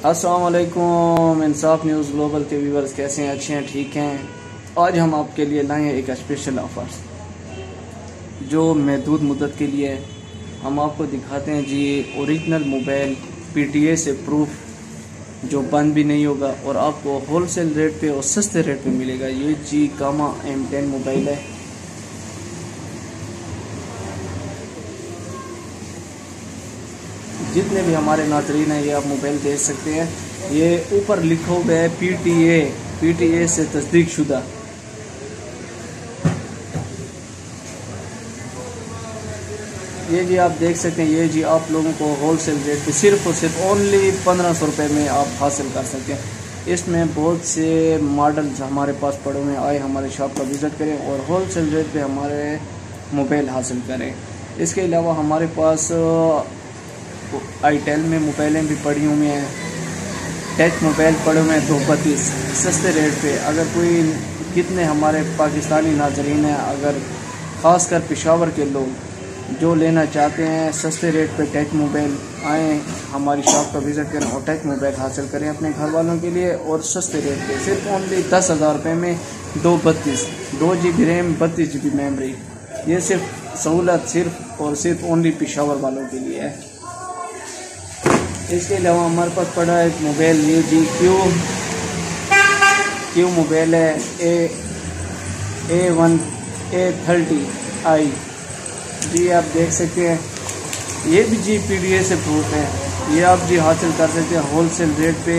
अस्सलाम वालेकुम। Insaf news global के व्यूवर्स कैसे हैं? अच्छे हैं, ठीक हैं। आज हम आपके लिए लाए हैं एक स्पेशल ऑफर जो महदूद मुद्दत के लिए है। हम आपको दिखाते हैं जी ओरिजिनल मोबाइल PTA से प्रूफ जो बंद भी नहीं होगा और आपको होलसेल रेट पे और सस्ते रेट पे मिलेगा। ये जी कामा M10 मोबाइल है। जितने भी हमारे नाज़रीन हैं ये आप मोबाइल देख सकते हैं। ये ऊपर लिखा हुआ है PTA से तस्दीक शुदा। ये जी आप देख सकते हैं। ये जी आप लोगों को होलसेल रेट पे सिर्फ और सिर्फ ओनली 1500 रुपये में आप हासिल कर सकते हैं। इसमें बहुत से मॉडल्स हमारे पास पड़े हुए हैं। आए हमारे शॉप का विज़िट करें और होलसेल रेट पे हमारे मोबाइल हासिल करें। इसके अलावा हमारे पास आईटेल में मोबाइलें भी पड़ी हुई हैं। टच मोबाइल पड़े हुए हैं 232 सस्ते रेट पे। अगर कोई कितने हमारे पाकिस्तानी नाजरीन हैं, अगर ख़ासकर पेशावर के लोग जो लेना चाहते हैं सस्ते रेट पे टच मोबाइल, आएँ हमारी शॉप का विज़िट करें और टच मोबाइल हासिल करें अपने घर वालों के लिए और सस्ते रेट पे सिर्फ ओनली 10,000 रुपये में 2 GB रैम 32 GB मेमोरी। ये सिर्फ सहूलत सिर्फ और सिर्फ ओनली पेशावर वालों के लिए है। इसके अलावा हमारे पास पड़ा है एक मोबाइल ये जी क्यू मोबाइल है A30i जी आप देख सकते हैं। ये भी जी PTA से प्रूफ है। ये आप जी हासिल कर सकते हैं होलसेल रेट पे।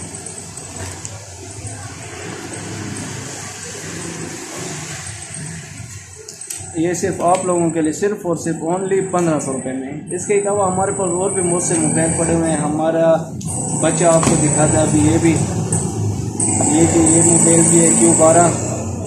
ये सिर्फ आप लोगों के लिए सिर्फ और सिर्फ ओनली 1500 रुपये में। इसके अलावा हमारे पास और भी बहुत से मोबाइल पड़े हुए हैं। हमारा बच्चा आपको दिखाता है अभी। ये मोबाइल भी है Q12।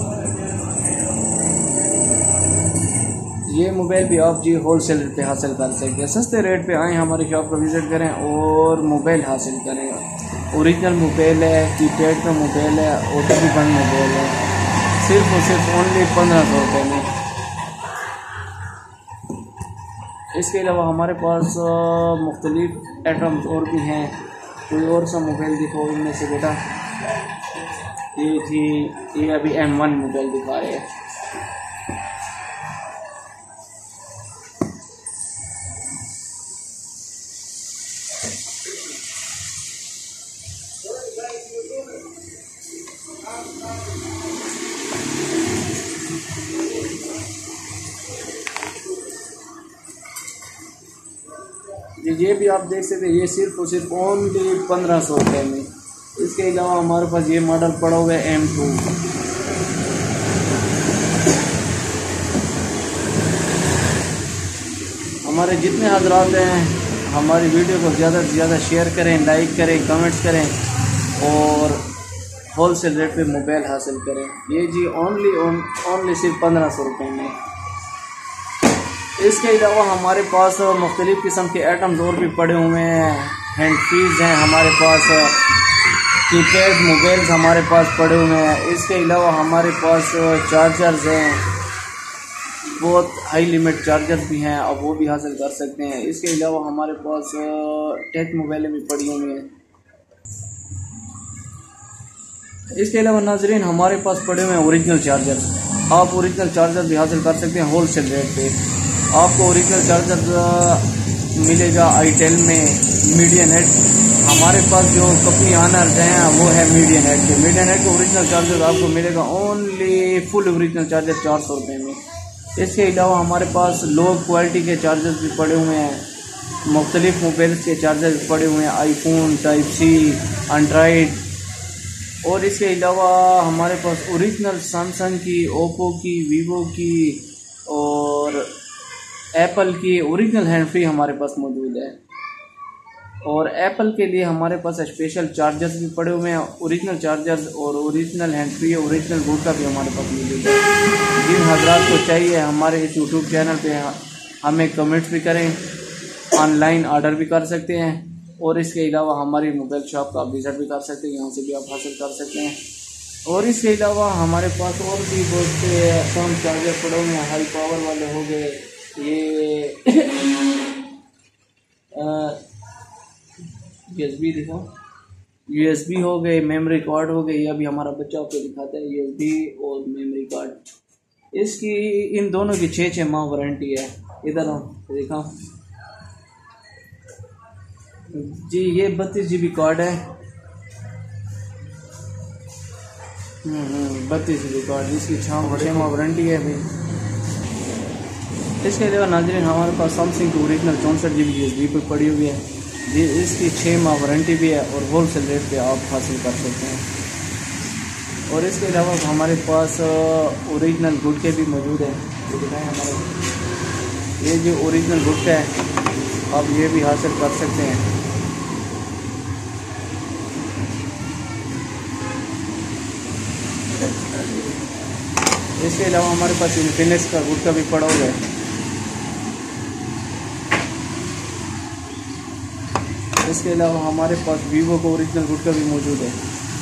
ये मोबाइल भी आप जी होलसेल रेट पे हासिल कर सकते हैं। सस्ते रेट पे आएँ हमारी शॉप का विज़िट करें और मोबाइल हासिल करें। ओरिजिनल मोबाइल है, कीपैड का मोबाइल है और डबल बंद मोबाइल है। सिर्फ और सिर्फ ओनली 1500 रुपये में। इसके अलावा हमारे पास मुख्तलिफ आइटम्स और भी हैं। कोई और सा मोबाइल दिखाओ इनमें से बेटा। ये अभी M1 मोबाइल दिखा रहे हैं। ये भी आप देख सकते हैं। ये सिर्फ और सिर्फ ओनली 1500 रुपये में। इसके अलावा हमारे पास ये मॉडल पड़ा हुआ है M2। हमारे जितने हजरात हैं हमारी वीडियो को ज़्यादा से ज़्यादा शेयर करें, लाइक करें, कमेंट्स करें और होलसेल रेट पे मोबाइल हासिल करें। ये जी ओनली सिर्फ 1500 रुपये में। इसके अलावा हमारे पास मुख्तलिफ़ किस्म के आइटम्स और भी पड़े हुए हैं। हैंड फ्रीज हैं हमारे पास, कीपैड मोबाइल्स हमारे पास पड़े हुए हैं। इसके अलावा हमारे पास चार्जर्स हैं, बहुत हाई लिमिट चार्जर्स भी हैं, अब वो भी हासिल कर सकते हैं। इसके अलावा हमारे पास टच मोबाइलें भी पड़ी हुई हैं। इसके अलावा नाजरीन हमारे पास पड़े हुए हैं ओरिजिनल चार्जर। आप ओरिजिनल चार्जर भी हासिल कर सकते हैं होलसेल रेट पे। आपको ओरिजिनल चार्जर मिलेगा आईटेल में मीडियानेट। हमारे पास जो कंपनी ऑनर हैं वो है मीडियानेट के। मीडियानेट के ओरिजिनल चार्जर आपको मिलेगा ओनली फुल ओरिजिनल चार्जर 400 रुपये में। इसके अलावा हमारे पास लो क्वालिटी के चार्जर्स भी पड़े हुए हैं। मुख्तलिफ मोबाइल्स के चार्जर पड़े हुए हैं, iPhone Type-C, एंड्रॉयड। और इसके अलावा हमारे पास ओरिजिनल सैमसंग की, ओप्पो की, वीवो की और एप्पल की ओरिजिनल हैंड फ्री हमारे पास मौजूद है। और एप्पल के लिए हमारे पास स्पेशल चार्जर्स भी पड़े हुए हैं, ओरिजिनल चार्जर्स और original hand free original board का भी हमारे पास मौजूद है। जिन हजरात को चाहिए हमारे इस यूट्यूब चैनल पे हमें कमेंट्स भी करें, ऑनलाइन ऑर्डर भी कर सकते हैं और इसके अलावा हमारी मोबाइल शॉप का विज़िट भी कर सकते हैं, यहाँ से भी आप हासिल कर सकते हैं। और इसके अलावा हमारे पास और भी बहुत से कम चार्जर पड़े हुए हैं, हाई पावर वाले हो गए। ये USB दिखाओ। USB हो गए, मेमोरी कार्ड हो गए। ये अभी हमारा बच्चा आपको दिखाता है, USB और मेमोरी कार्ड। इसकी इन दोनों की 6 माह वारंटी है। इधर देखा जी, ये 32 GB कार्ड है। 32 GB कार्ड, इसकी 6 माह वारंटी है भाई। इसके अलावा नाज़रीन हमारे पास सैमसंग की ओरिजिनल 64 GB USB पे पड़ी हुई है जी। इसकी 6 माह वारंटी भी है और होल सेल रेट पे आप हासिल कर सकते हैं। और इसके अलावा हमारे पास ओरिजिनल गुटके भी मौजूद है। ये दिखाएं हमारे, ये जो ओरिजिनल गुटका है आप ये भी हासिल कर सकते हैं। इसके अलावा हमारे पास इन्फिनिक्स का गुटका भी पड़ा हुआ है। इसके अलावा हमारे पास वीवो का ओरिजिनल गुटका भी मौजूद है।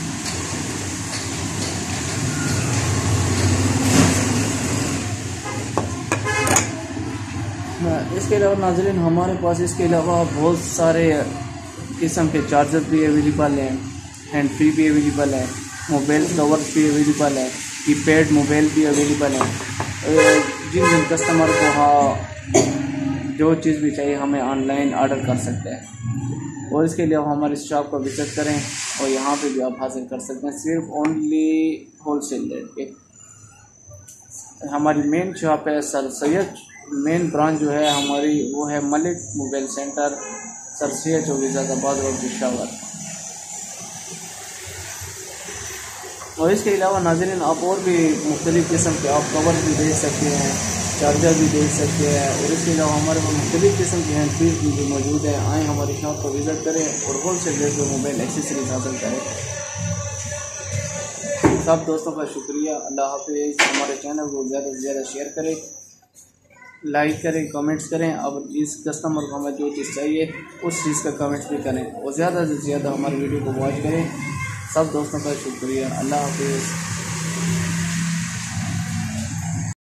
इसके अलावा नाज़रीन हमारे पास इसके अलावा बहुत सारे किस्म के चार्जर भी अवेलेबल हैं, हैंड फ्री भी अवेलेबल है, मोबाइल कवर्स भी अवेलेबल है, कीपैड मोबाइल भी अवेलेबल है। जिन कस्टमर को जो चीज़ भी चाहिए हमें ऑनलाइन ऑर्डर कर सकते हैं। और इसके लिए हमारे शॉप को विजिट करें और यहाँ पे भी आप हासिल कर सकते हैं सिर्फ ओनली होल सेल रेट पे। हमारी मेन शॉप है सर सैयद, मेन ब्रांच जो है हमारी वो है Malik mobile centre, Sir Syed चौबीज़ाबाद रोड पेशावर। और इसके अलावा नाज़रीन आप और भी मुख्तलिफ़ किस्म के आप कवर भी देख सकते हैं, चार्जर भी देख सकते हैं। और इसके अलावा हमारे पास मुख्तलिफ़ किस्म के हैंड फ्री भी मौजूद है। आएँ हमारी शॉप को विज़िट करें और होल सेल रेट पर मोबाइल एक्सेसरीज हासिल करें। सब दोस्तों का शुक्रिया, अल्लाह हाफिज़। हमारे चैनल को ज़्यादा से ज़्यादा शेयर करें, लाइक करें, कमेंट्स करें। अब जिस कस्टमर को हमें जो चीज़ चाहिए उस चीज़ का कमेंट्स भी करें और ज़्यादा से ज़्यादा हमारे वीडियो को वॉच करें। सब दोस्तों का शुक्रिया, अल्लाह हाफिज़।